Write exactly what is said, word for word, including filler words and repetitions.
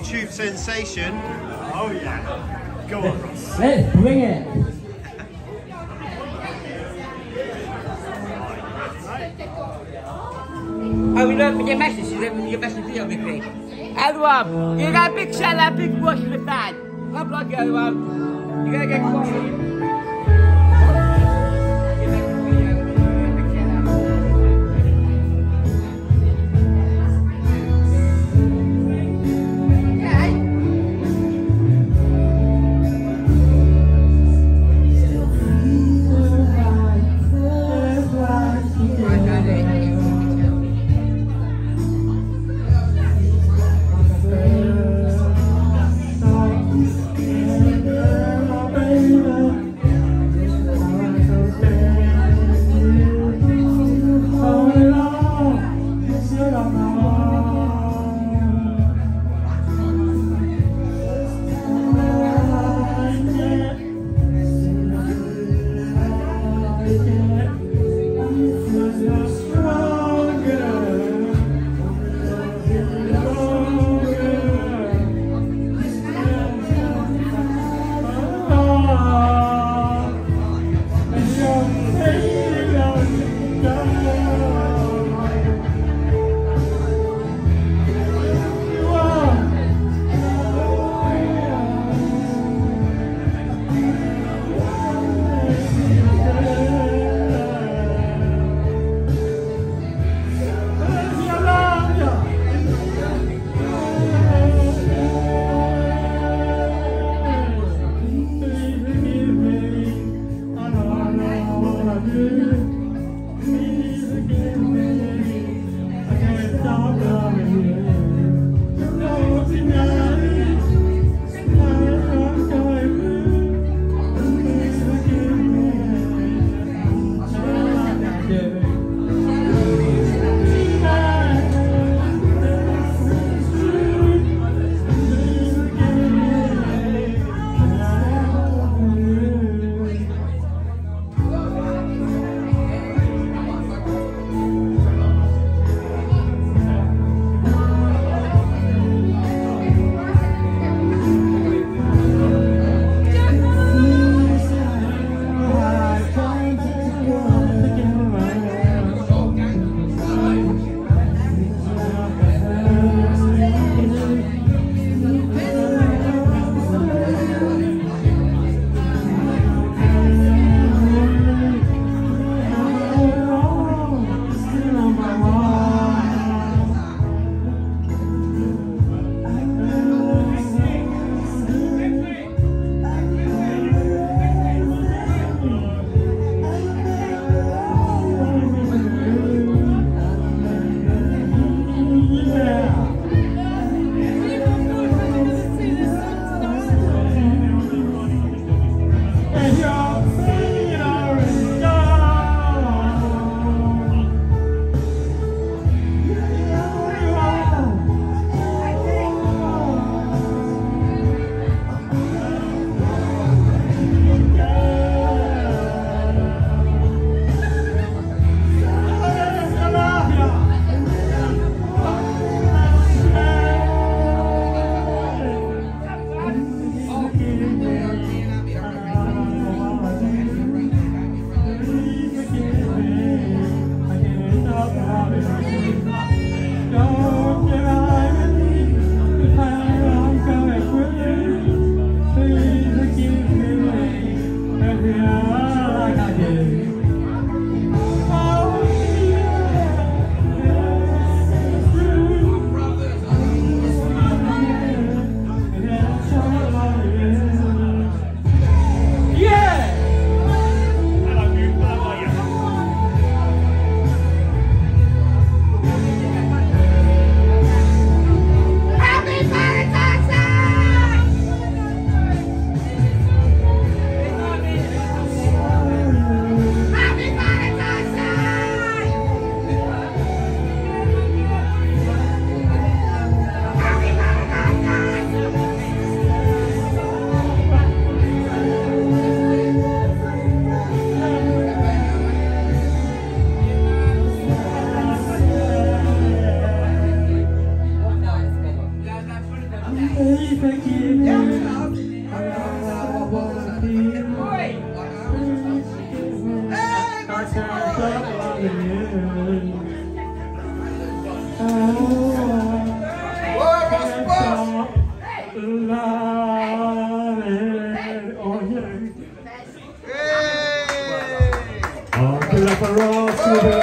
YouTube sensation. Oh yeah. Go on, Ross. Let's bring it. Oh, we learned your message, you didn't your message video with me. Everyone, you got a big shout out, big wash in the fan. I'm like everyone. You're gonna get coffee. Baby can't stop loving you. Oh, can't stop loving. Oh yeah. Oh, give it up for Ross.